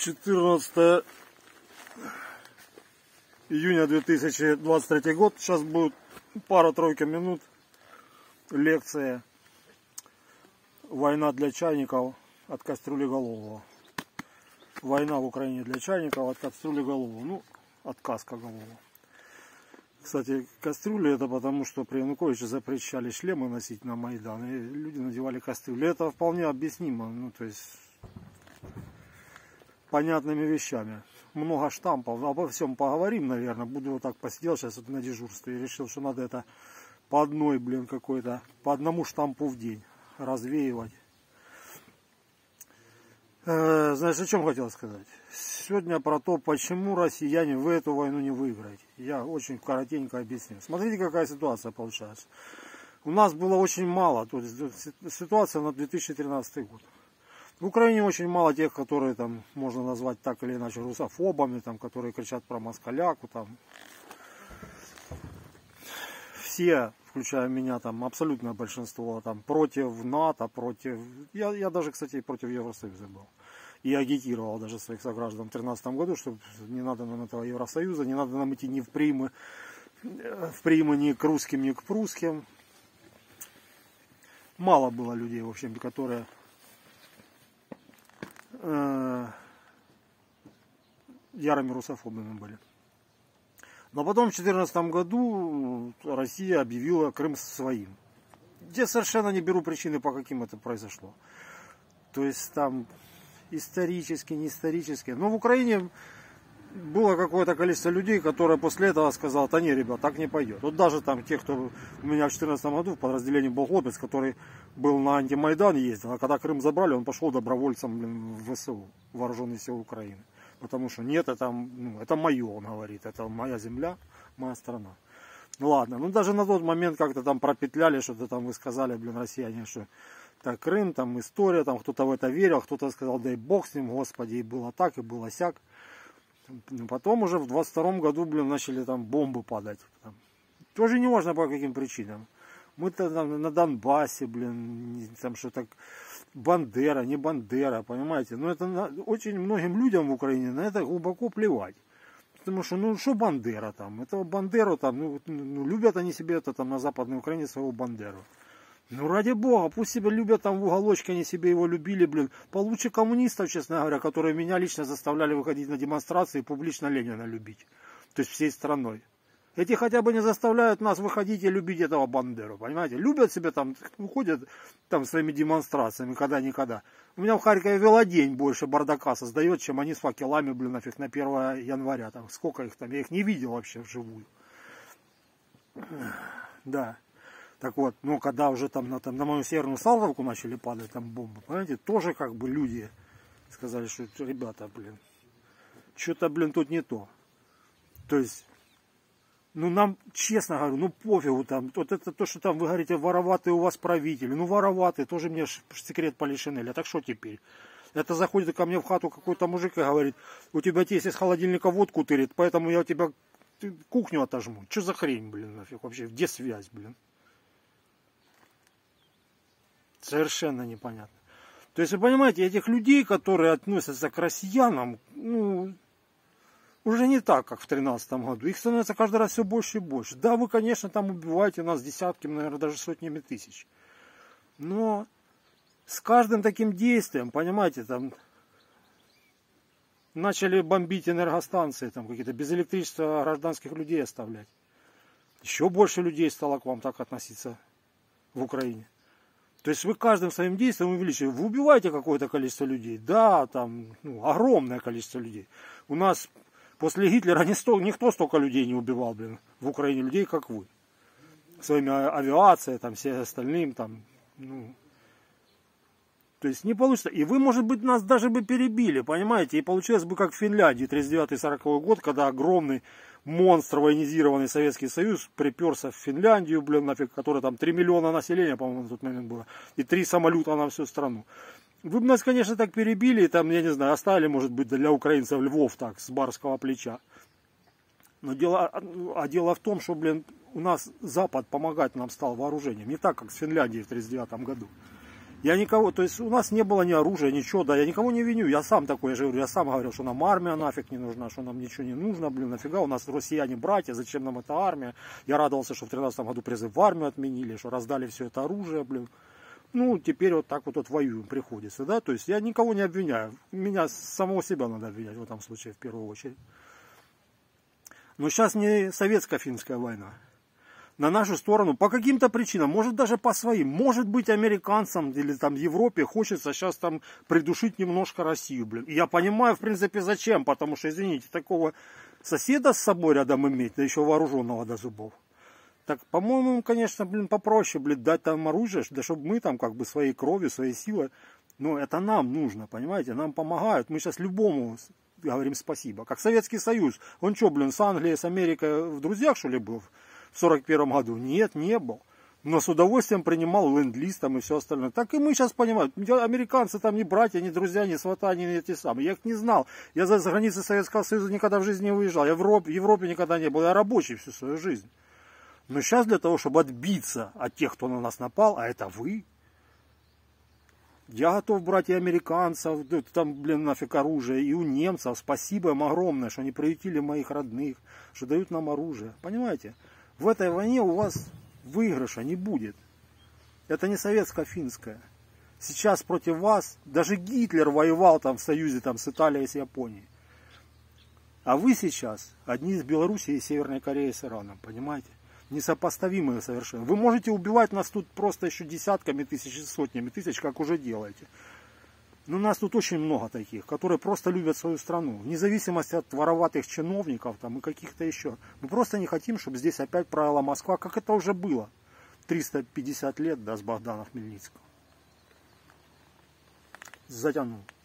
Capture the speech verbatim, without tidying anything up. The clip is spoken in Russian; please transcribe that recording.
четырнадцатое июня две тысячи двадцать третий год. Сейчас будет пара-тройка минут лекция «Война для чайников от кастрюли Голового». Война в Украине для чайников от кастрюли Голового. Ну, от каска Голового. Кстати, кастрюли это потому, что при Януковиче запрещали шлемы носить на Майдан. И люди надевали кастрюли. Это вполне объяснимо. Ну, то есть понятными вещами. Много штампов. Обо всем поговорим, наверное. Буду вот так посидел сейчас вот на дежурстве и решил, что надо это по одной, блин, какой-то, по одному штампу в день развеивать. Э, знаешь, о чем хотел сказать? Сегодня про то, почему россияне в эту войну не выиграют. Я очень коротенько объясню. Смотрите, какая ситуация получается. У нас было очень мало, то есть ситуация на две тысячи тринадцатый год. В Украине очень мало тех, которые там можно назвать так или иначе русофобами, там, которые кричат про москаляку, там. Все, включая меня, там абсолютное большинство там против НАТО, против. Я, я даже, кстати, против Евросоюза был. И агитировал даже своих сограждан в две тысячи тринадцатом году, что не надо нам этого Евросоюза, не надо нам идти ни в примы, в примы ни к русским, ни к прусским. Мало было людей, в общем, которые э, ярыми русофобами были. Но потом в две тысячи четырнадцатом году Россия объявила Крым своим. Я совершенно не беру причины, по каким это произошло. То есть там исторически, не исторически. Но в Украине было какое-то количество людей, которые после этого сказали: да не, ребят, так не пойдет. Вот даже там те, кто у меня в две тысячи четырнадцатом году в подразделении был хлопец, который был на антимайдан ездил, а когда Крым забрали, он пошел добровольцем, блин, в ВСУ, Вооруженные силы Украины. Потому что нет, это, ну, это мое, он говорит, это моя земля, моя страна. Ну ладно, ну даже на тот момент как-то там пропетляли, что-то там вы сказали, блин, россияне, что так, Крым, там история, там кто-то в это верил, кто-то сказал, дай бог с ним, господи, и было так, и было сяк. Потом уже в двадцать втором году, блин, начали там бомбы падать. Там. Тоже не важно по каким причинам. Мы-то там на Донбассе, блин, там что-то Бандера, не Бандера, понимаете. Но это на, очень многим людям в Украине на это глубоко плевать. Потому что, ну, что Бандера там? Этого Бандеру там, ну, ну, любят они себе это там на Западной Украине своего Бандеру. Ну, ради бога, пусть себя любят там в уголочке, они себе его любили, блин. Получше коммунистов, честно говоря, которые меня лично заставляли выходить на демонстрации и публично Ленина любить. То есть всей страной. Эти хотя бы не заставляют нас выходить и любить этого Бандеру, понимаете? Любят себя там, уходят там своими демонстрациями, когда-никогда. У меня в Харькове велодень больше бардака создает, чем они с факелами, блин, нафиг, на первое января. Там, сколько их там, я их не видел вообще вживую. Да. Так вот, ну, когда уже там на, там, на мою северную Салтовку начали падать там бомбы, понимаете, тоже как бы люди сказали, что, ребята, блин, что-то, блин, тут не то. То есть, ну, нам, честно говорю, ну, пофигу там, вот это то, что там вы говорите, вороватые у вас правители, ну, вороватые, тоже мне секрет Полишинеля, так что теперь? Это заходит ко мне в хату какой-то мужик и говорит, у тебя тесть из холодильника водку тырит, поэтому я у тебя кухню отожму. Что за хрень, блин, нафиг вообще, где связь, блин? Совершенно непонятно. То есть, вы понимаете, этих людей, которые относятся к россиянам, ну, уже не так, как в тринадцатом году. Их становится каждый раз все больше и больше. Да, вы, конечно, там убиваете нас десятками, наверное, даже сотнями тысяч. Но с каждым таким действием, понимаете, там начали бомбить энергостанции, там какие-то без электричества гражданских людей оставлять. Еще больше людей стало к вам так относиться в Украине. То есть вы каждым своим действием увеличиваете. Вы убиваете какое-то количество людей. Да, там ну, огромное количество людей. У нас после Гитлера никто, никто столько людей не убивал, блин, в Украине людей, как вы. Своими авиацией, там, все остальным, там, ну. То есть не получится. И вы, может быть, нас даже бы перебили, понимаете? И получилось бы как в Финляндии, тридцать девятый сороковой год, когда огромный монстр, военизированный Советский Союз приперся в Финляндию, блин, нафиг, которая там три миллиона населения, по-моему, на тот момент было, и три самолета на всю страну. Вы бы нас, конечно, так перебили, и там, я не знаю, оставили, может быть, для украинцев Львов так, с барского плеча. Но дело, а дело в том, что, блин, у нас Запад помогать нам стал вооружением, не так, как с Финляндией в тридцать девятом году. Я никого, то есть у нас не было ни оружия, ничего, да, я никого не виню, я сам такой, я же говорю, я сам говорил, что нам армия нафиг не нужна, что нам ничего не нужно, блин, нафига, у нас россияне братья, зачем нам эта армия? Я радовался, что в тринадцатом году призыв в армию отменили, что раздали все это оружие, блин. Ну, теперь вот так вот, вот воюем приходится, да, то есть я никого не обвиняю, меня самого себя надо обвинять в этом случае в первую очередь. Но сейчас не советско-финская война. На нашу сторону, по каким-то причинам, может даже по своим, может быть американцам или там Европе хочется сейчас там придушить немножко Россию, блин. И я понимаю, в принципе, зачем, потому что, извините, такого соседа с собой рядом иметь, да еще вооруженного до зубов. Так, по-моему, конечно, блин, попроще, блин, дать там оружие, да чтобы мы там как бы своей кровью, своей силой, ну, это нам нужно, понимаете, нам помогают, мы сейчас любому говорим спасибо. Как Советский Союз, он что, блин, с Англией, с Америкой в друзьях, что ли, был? В сорок первом году? Нет, не был. Но с удовольствием принимал ленд-лиз там и все остальное. Так и мы сейчас понимаем. Американцы там не братья, не друзья, не свата, не эти самые. Я их не знал. Я за границы Советского Союза никогда в жизни не выезжал. Я в Европе, в Европе никогда не был. Я рабочий всю свою жизнь. Но сейчас для того, чтобы отбиться от тех, кто на нас напал, а это вы, я готов брать и американцев, там, блин, нафиг оружие, и у немцев. Спасибо им огромное, что они приютили моих родных, что дают нам оружие. Понимаете? В этой войне у вас выигрыша не будет. Это не советско-финская. Сейчас против вас даже Гитлер воевал там в союзе там, с Италией и с Японией. А вы сейчас одни из Белоруссии и Северной Кореи с Ираном, понимаете? Несопоставимые совершенно. Вы можете убивать нас тут просто еще десятками тысяч, сотнями тысяч, как уже делаете. Но нас тут очень много таких, которые просто любят свою страну. Вне зависимости от вороватых чиновников там, и каких-то еще. Мы просто не хотим, чтобы здесь опять правила Москва, как это уже было. триста пятьдесят лет, да, с Богдана Хмельницкого. Затянул.